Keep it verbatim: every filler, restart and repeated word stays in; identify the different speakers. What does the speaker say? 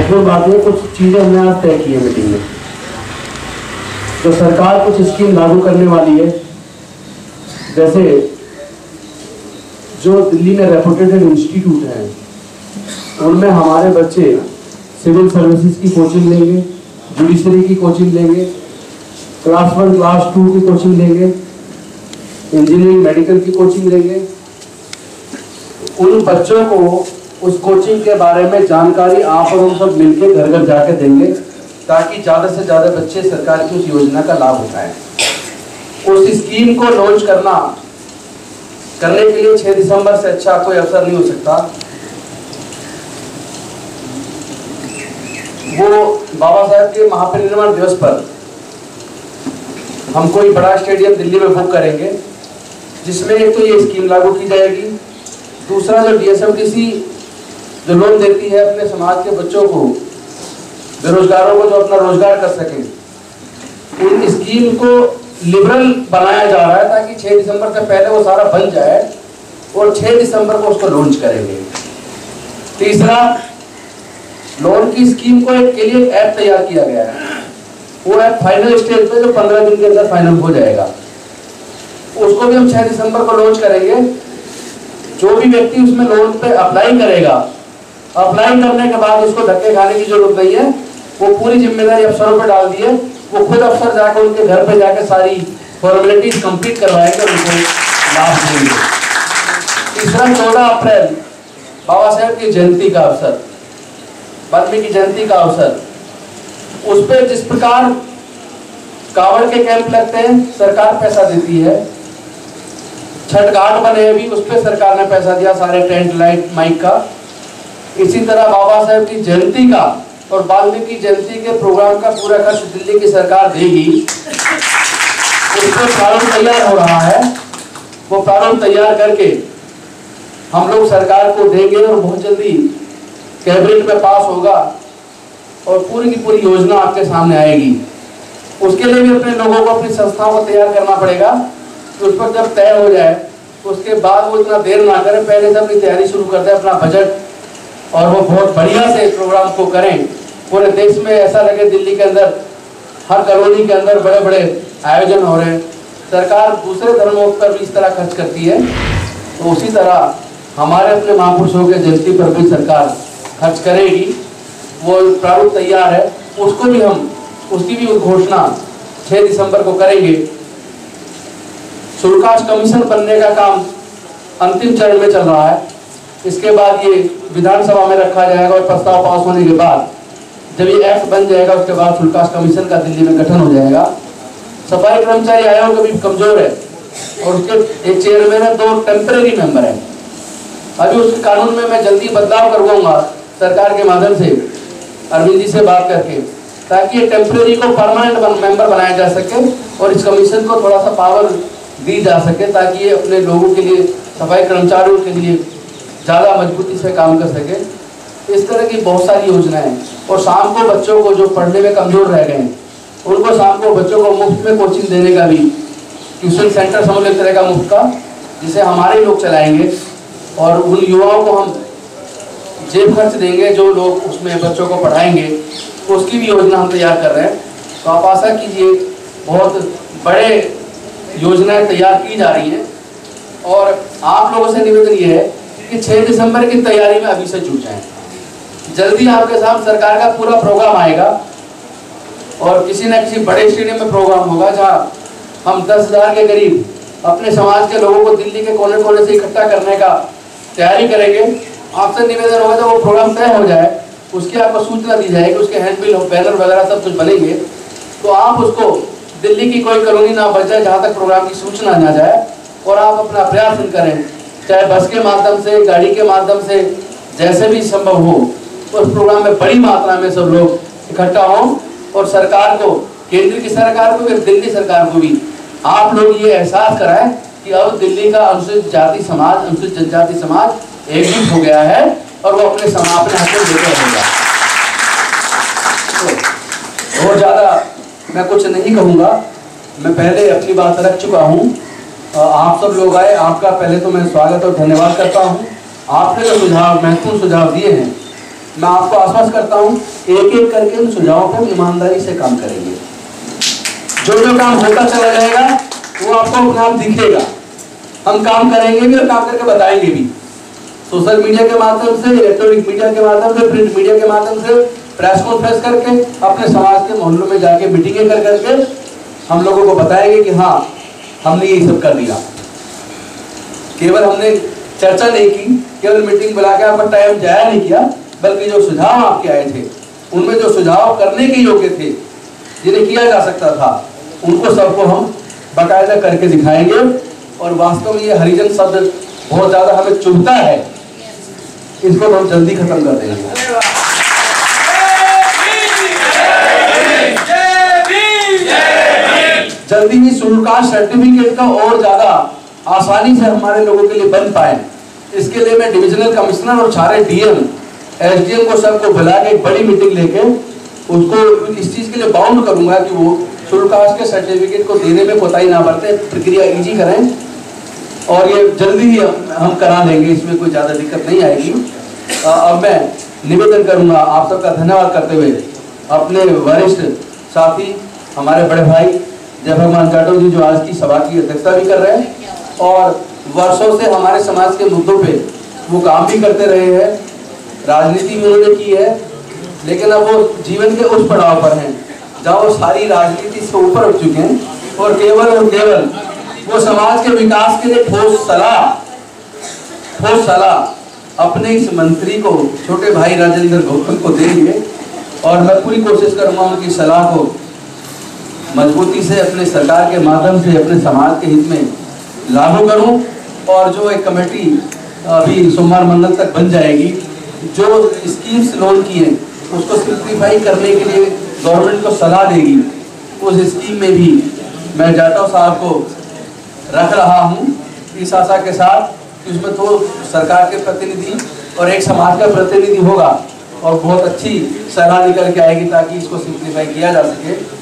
Speaker 1: महत्वपूर्ण बात है, कुछ चीजें हमने आज तय की है मीटिंग में। तो सरकार कुछ स्कीम लागू करने वाली है, जैसे जो दिल्ली में रेपुटेड इंस्टीट्यूट हैं उनमें हमारे बच्चे सिविल सर्विसेज की कोचिंग लेंगे, जुडिशरी की कोचिंग लेंगे, क्लास वन क्लास टू की कोचिंग लेंगे, इंजीनियरिंग मेडिकल की कोचिंग लेंगे। उन बच्चों को उस कोचिंग के बारे में जानकारी आप और हम सब मिलकर घर घर जाके देंगे, ताकि ज़्यादा से ज़्यादा बच्चे सरकार की उस योजना का लाभ उठाएं। उस स्कीम को लॉन्च करना करने के लिए छह दिसंबर से अच्छा कोई अवसर नहीं हो सकता। वो बाबा साहब के महापरिनिर्वाण दिवस पर हम कोई बड़ा स्टेडियम दिल्ली में बुक करेंगे, जिसमें एक तो ये स्कीम लागू की जाएगी, दूसरा जो डीएसएमटीसी जो लोन देती है अपने समाज के बच्चों को, बेरोजगारों को जो अपना रोजगार कर सके, उन स्कीम को लिबरल बनाया जा रहा है ताकि छह दिसंबर से पहले वो सारा बन जाए और छह दिसंबर को उसको लॉन्च करेंगे। तीसरा, लोन की स्कीम को एक के लिए एक ऐप तैयार किया गया है। वो ऐप फाइनल स्टेज पे जो पंद्रह दिन के अंदर फाइनल हो जाएगा, उसको भी हम छह दिसंबर को लॉन्च करेंगे। जो भी व्यक्ति उसमें लोन पे अप्लाई करेगा, अप्लाई करने के बाद उसको धक्के खाने की जरूरत नहीं है, वो पूरी जिम्मेदारी अफसरों पर डाल दी है। वो खुद अफसर जाकर उनके घर पे जाकर सारी फॉर्मेलिटीज कंप्लीट करवाएंगे, उनको लाभ देंगे। तीसरा, चौदह अप्रैल बाबा साहेब की जयंती का अवसर, वाल्मीकि जयंती का अवसर, उस पर जिस प्रकार कावड़ के कैंप लगते हैं सरकार पैसा देती है, छठ घाट बने अभी उस पर सरकार ने पैसा दिया, सारे टेंट लाइट माइक का। इसी तरह बाबा साहेब की जयंती का और वाल्मीकि जयंती के प्रोग्राम का पूरा खर्च दिल्ली की सरकार देगी। उस पर प्रारूप तैयार हो रहा है, वो प्रारूप तैयार करके हम लोग सरकार को देंगे और बहुत जल्दी कैबिनेट में पास होगा और पूरी की पूरी योजना आपके सामने आएगी। उसके लिए भी अपने लोगों को, अपनी संस्थाओं को तैयार करना पड़ेगा। तो उस पर जब तय हो जाए उसके बाद वो इतना देर ना करें, पहले से अपनी तैयारी शुरू कर दें, अपना बजट, और वो बहुत बढ़िया से प्रोग्राम को करें। पूरे देश में ऐसा लगे दिल्ली के अंदर हर कॉलोनी के अंदर बड़े बड़े आयोजन हो रहे हैं। सरकार दूसरे धर्मों पर भी इस तरह खर्च करती है, तो उसी तरह हमारे अपने महापुरुषों के जयंती पर भी सरकार खर्च करेगी। वो प्रारूप तैयार है, उसको भी हम, उसकी भी घोषणा छह दिसंबर को करेंगे। शुल्काश कमीशन बनने का काम अंतिम चरण में चल रहा है। इसके बाद ये विधानसभा में रखा जाएगा और प्रस्ताव पास होने के बाद जब ये एक्ट बन जाएगा उसके बाद शुल्काश कमीशन का दिल्ली में गठन हो जाएगा। सफाई कर्मचारी आयोग भी कमजोर है और उसके एक चेयरमैन है, दो टेम्परेरी मेंबर है। अभी उसके कानून में मैं जल्दी बदलाव करवाऊंगा सरकार के माध्यम से, अरविंद जी से बात करके, ताकि ये टेम्परेरी को परमानेंट मेंबर बनाया जा सके और इस कमीशन को थोड़ा सा पावर दी जा सके, ताकि ये अपने लोगों के लिए, सफाई कर्मचारियों के लिए ज़्यादा मजबूती से काम कर सके। इस तरह की बहुत सारी योजनाएं। और शाम को बच्चों को जो पढ़ने में कमजोर रह गए हैं उनको शाम को बच्चों को मुफ्त में कोचिंग देने का भी ट्यूशन सेंटर समझ एक तरह का मुफ्त का, जिसे हमारे लोग चलाएंगे और उन युवाओं को हम जेब खर्च देंगे जो लोग उसमें बच्चों को पढ़ाएंगे, तो उसकी भी योजना हम तैयार कर रहे हैं। तो आप आशा कीजिए बहुत बड़े योजनाएं तैयार की जा रही हैं। और आप लोगों से निवेदन ये है कि छह दिसंबर की तैयारी में अभी से जुट जाएं। जल्दी आपके साथ सरकार का पूरा प्रोग्राम आएगा और किसी न किसी बड़े स्टेडियम में प्रोग्राम होगा, जहाँ हम दस हजार के करीब अपने समाज के लोगों को दिल्ली के कोने कोने से इकट्ठा करने का तैयारी करेंगे। आपसे निवेदन होगा जब वो प्रोग्राम तय हो जाए उसकी आपको सूचना दी जाएगी, उसके हैंडबिल बैनर वगैरह सब कुछ बनेंगे, तो आप उसको दिल्ली की कोई कॉलोनी ना बच जाए जहाँ तक प्रोग्राम की सूचना ना जाए, और आप अपना प्रयास करें, चाहे बस के माध्यम से, गाड़ी के माध्यम से, जैसे भी संभव हो उस प्रोग्राम में बड़ी मात्रा में सब लोग इकट्ठा हों और सरकार को, केंद्र की सरकार को भी, दिल्ली सरकार को भी आप लोग ये एहसास कराएं कि अब दिल्ली का अनुसूचित जाति समाज, अनुसूचित जनजाति समाज एकजुट हो गया है और वो अपने समाज अपने हाथ में लेकर रहेगा। तो बहुत ज़्यादा मैं कुछ नहीं कहूँगा, मैं पहले अपनी बात रख चुका हूँ। आप सब लोग आए, आपका पहले तो मैं स्वागत और धन्यवाद करता हूँ। आपने जो सुझाव, महत्वपूर्ण सुझाव दिए हैं, मैं आपको आश्वस्त करता हूँ एक एक करके उन सुझावों पर ईमानदारी से काम करेंगे। जो जो काम होता चला जाएगा वो आपको अपने आप दिखेगा। हम काम करेंगे भी और काम करके बताएंगे भी, सोशल मीडिया के माध्यम से, इलेक्ट्रॉनिक मीडिया के माध्यम से, प्रिंट मीडिया के माध्यम से, प्रेस कॉन्फ्रेंस करके, अपने समाज के मोहल्लों में जाके मीटिंगें कर करके हम लोगों को बताएंगे कि हाँ हमने ये सब कर दिया। केवल हमने चर्चा नहीं की, केवल मीटिंग बुला के आपका टाइम जाया नहीं किया, बल्कि जो सुझाव आपके आए थे उनमें जो सुझाव करने के योग्य थे, जिन्हें किया जा सकता था, उनको सबको हम बाकायदा करके दिखाएंगे। और वास्तव में ये हरिजन शब्द बहुत ज्यादा हमें चुभता है, इसको हम जल्दी खत्म कर देंगे। जल्दी ही शेड्यूल कास्ट सर्टिफिकेट का और ज्यादा आसानी से हमारे लोगों के लिए बन पाए, इसके लिए मैं डिविजनल कमिश्नर और सारे डीएम एसडीएम को सबको बुला के एक बड़ी मीटिंग लेके उसको इस चीज के लिए बाउंड करूंगा कि वो शेड्यूल कास्ट के सर्टिफिकेट को देने में कोताही ना बरते, प्रक्रिया इजी करें और ये जल्दी ही हम करा लेंगे, इसमें कोई ज़्यादा दिक्कत नहीं आएगी। अब मैं निवेदन करूंगा आप सबका धन्यवाद करते हुए अपने वरिष्ठ साथी हमारे बड़े भाई जय भगवान जाटव जी, जो आज की सभा की अध्यक्षता भी कर रहे हैं और वर्षों से हमारे समाज के मुद्दों पे वो काम भी करते रहे हैं, राजनीति में उन्होंने की है, लेकिन अब वो जीवन के उस पड़ाव पर हैं जहाँ वो सारी राजनीति से ऊपर उठ चुके हैं और केवल और केवल वो समाज के विकास के लिए ठोस सलाह ठोस सलाह अपने इस मंत्री को, छोटे भाई राजेंद्र गौतम को देंगे और मैं पूरी कोशिश करूंगा उनकी सलाह को मजबूती से अपने सरकार के माध्यम से अपने समाज के हित में लागू करूं। और जो एक कमेटी अभी सोमवार मंगल तक बन जाएगी, जो स्कीम्स लॉन्च की हैं उसको सिंप्लीफाई करने के लिए गवर्नमेंट को सलाह देगी, उस स्कीम में भी मैं जाटव साहब को रख रहा हूं इस आशा के साथ कि उसमें तो सरकार के प्रतिनिधि और एक समाज का प्रतिनिधि होगा और बहुत अच्छी सलाह निकल के आएगी ताकि इसको सिंप्लीफाई किया जा सके।